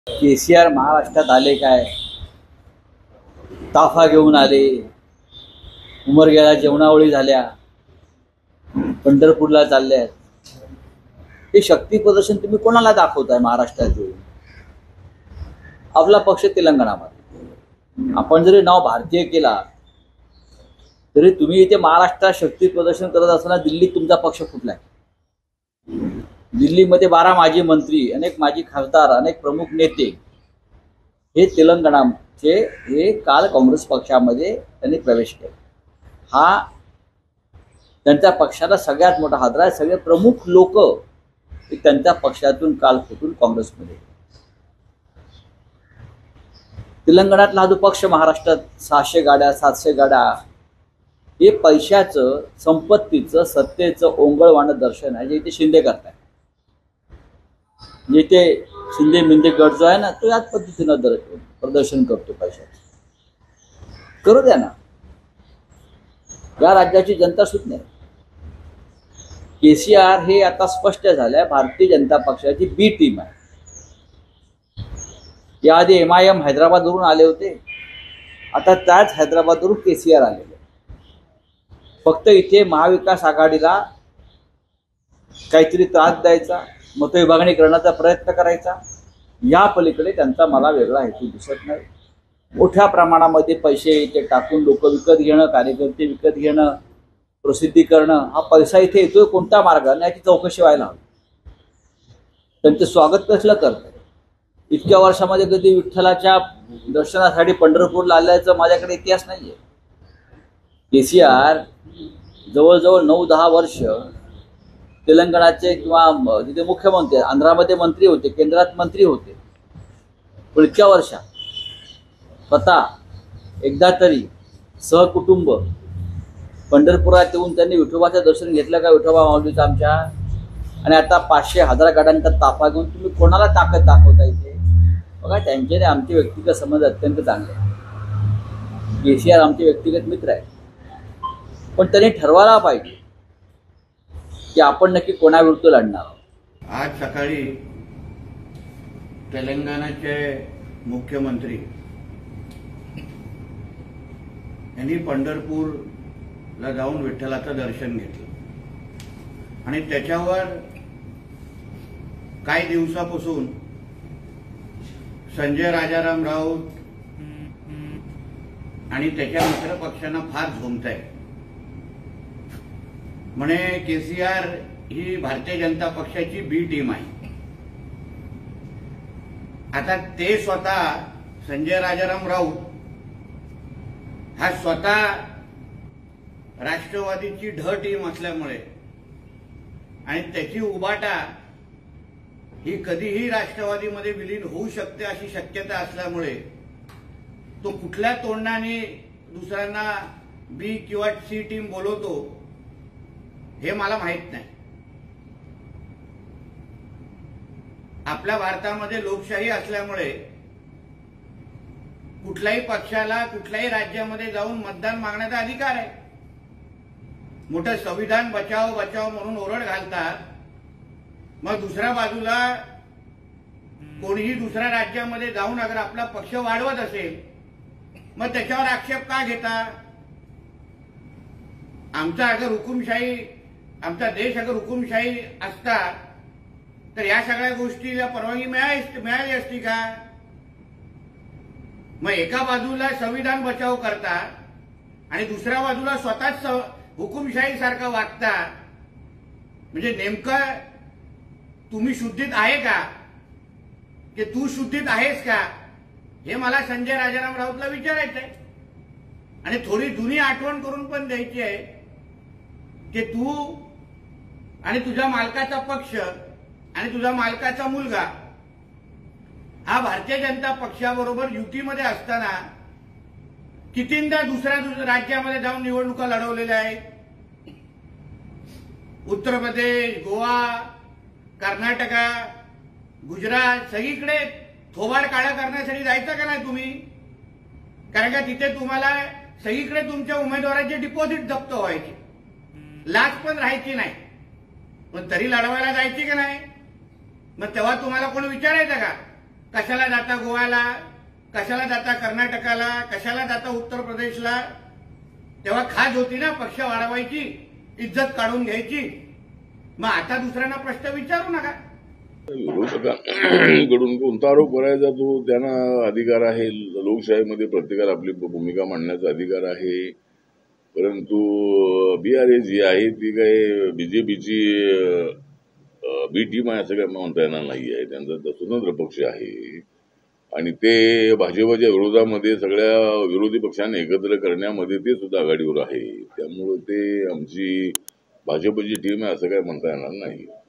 केसीआर महाराष्ट्रात आले काय, ताफा घेऊन आले, उमरग्याला जेवणावळी झाल्या, पंढरपूरला चालल्यात. हे शक्ती प्रदर्शन तुम्ही कोणाला दाखवताय महाराष्ट्रात येऊन? आपला पक्ष तेलंगणामध्ये, आपण जरी नाव भारतीय केला तरी तुम्ही इथे महाराष्ट्रात शक्ती प्रदर्शन करत असताना दिल्लीत तुमचा पक्ष फुटलाय. दिल्लीमध्ये 12 माजी मंत्री, अनेक माजी खासदार, अनेक प्रमुख नेते हे तेलंगणाचे हे काल काँग्रेस पक्षामध्ये त्यांनी प्रवेश केला. हा त्यांच्या पक्षाला सगळ्यात मोठा हादरा आहे. सगळे प्रमुख लोक त्यांच्या पक्षातून काल फुटून काँग्रेसमध्ये. तेलंगणातला हा जो पक्ष महाराष्ट्रात 600 गाड्या 700 गाड्या, हे पैशाचं, संपत्तीचं, सत्तेचं ओंगळवाणं दर्शन आहे जे इथे शिंदे करताय. जिथे शिंदे मिंदे गट जो आहे ना, तो याच पद्धतीनं प्रदर्शन करतो पैशाचं. करू द्या ना, या राज्याची जनता सुद्धा नाही. केसीआर हे आता स्पष्ट झालंय भारतीय जनता पक्षाची बी टीम आहे. याआधी MIM हैदराबादवरून आले होते, आता त्याच हैदराबादवरून केसीआर आलेले. फक्त इथे महाविकास आघाडीला काहीतरी त्रास द्यायचा, मतविभागणी करण्याचा प्रयत्न करायचा, या पलीकडे त्यांचा मला वेगळा हेतू दिसत नाही. मोठ्या प्रमाणामध्ये पैसे इथे टाकून लोक विकत घेणं, कार्यकर्ते विकत घेणं, प्रसिद्धी करणं, हा पैसा इथे येतोय कोणत्या मार्गाने याची चौकशी व्हायला हवी. त्यांचं स्वागत कसलं करतात? इतक्या वर्षामध्ये कधी विठ्ठलाच्या दर्शनासाठी पंढरपूरला आल्याचं माझ्याकडे इतिहास नाहीये. केसीआर जवळजवळ 9-10 वर्ष तेलंगणाचे किंवा तिथे मुख्यमंत्री, आंध्रामध्ये मंत्री होते, केंद्रात मंत्री होते. पण इतक्या वर्षात स्वतः एकदा तरी सहकुटुंब पंढरपुरात येऊन त्यांनी विठोबाचं दर्शन घेतलं का, विठोबा माऊलीचं आमच्या? आणि आता 500-1000 गाड्यांचा ताफा घेऊन तुम्ही कोणाला ताकद दाखवता इथे? बघा, त्यांच्याने आमचे व्यक्तिगत संबंध अत्यंत चांगले आहेत. केसीआर आमचे व्यक्तिगत मित्र आहेत, पण त्यांनी ठरवायला पाहिजे की आपण नक्की कोणाविरुद्ध लढणार आहोत. आज सकाळी तेलंगणाचे मुख्यमंत्री यांनी पंढरपूरला जाऊन विठ्ठलाचं दर्शन घेतलं आणि त्याच्यावर काही दिवसापासून संजय राजाराम राऊत आणि त्याच्या मित्र पक्षांना फार झोमत आहे. म्हणे केसीआर ही भारतीय जनता पक्षाची बी टीम आहे. आता ते स्वतः संजय राजाराम राऊत हा स्वतः राष्ट्रवादीची ढ टीम असल्यामुळे आणि त्याची उबाटा ही कधीही राष्ट्रवादीमध्ये विलीन होऊ शकते अशी शक्यता असल्यामुळे तो कुठल्या तोंडाने दुसऱ्यांना बी किंवा सी टीम बोलवतो हे मला माहित नाही. आपल्या भारतामध्ये लोकशाही असल्यामुळे कुठल्याही पक्षाला कुठल्याही राज्यामध्ये जाऊन मतदान मागण्याचा अधिकार आहे. मोठं संविधान बचाव बचाव म्हणून ओरड घालतात, मग दुसऱ्या बाजूला कोणीही दुसऱ्या राज्यामध्ये जाऊन अगर आपला पक्ष वाढवत असेल मग त्याच्यावर आक्षेप का घेता? आमचा देश अगर हुकुमशाही असता तर या सगळ्या गोष्टीला परवानगी मिळाली असती का? मग एका बाजूला संविधान बचाव करता आणि दुसऱ्या बाजूला स्वतःच हुकुमशाही सारखं वागता. म्हणजे नेमकं तुम्ही शुद्धीत आहे का, की तू शुद्धीत आहेस का, हे मला संजय राजाराम राऊतला विचारायचंय. आणि थोडी जुनी आठवण करून पण द्यायची आहे की तू आणि तुझ्या मालकाचा पक्ष आणि तुझा मालकाचा मुलगा हा भारतीय जनता पक्षाबरोबर युतीमध्ये असताना कितींदा दुसऱ्या राज्यामध्ये जाऊन निवडणुका लढवलेल्या आहेत. उत्तर प्रदेश, गोवा, कर्नाटका, गुजरात सगळीकडे थोबाड काळा करण्यासाठी जायचं का नाही तुम्ही? कारण का तिथे तुम्हाला सगळीकडे तुमच्या उमेदवाराचे डिपॉझिट जप्त व्हायचे, लाच पण राहायची नाही, पण तरी लढवायला जायची का नाही? मग तेव्हा तुम्हाला कोण विचारायचं का कशाला जाता गोव्याला, कशाला जाता कर्नाटकाला, कशाला जाता उत्तर प्रदेशला? तेव्हा खाज होती ना पक्ष वाढवायची, इज्जत काढून घ्यायची. मग आता दुसऱ्यांना प्रश्न विचारू नका. विरोधकांकडून कोणता आरोप करायचा तो त्यांना अधिकार आहे. लोकशाहीमध्ये प्रत्येकाला आपली भूमिका मांडण्याचा अधिकार आहे. परंतु BRS जी आहे ती काय बीजेपीची बी टीम आहे असं काय म्हणता येणार नाही आहे. त्यांचा स्वतंत्र पक्ष आहे आणि ते भाजपच्या विरोधामध्ये सगळ्या विरोधी पक्षांना एकत्र करण्यामध्ये ते सुद्धा आघाडीवर आहे. त्यामुळे ते आमची भाजपची टीम आहे असं काय म्हणता येणार नाही.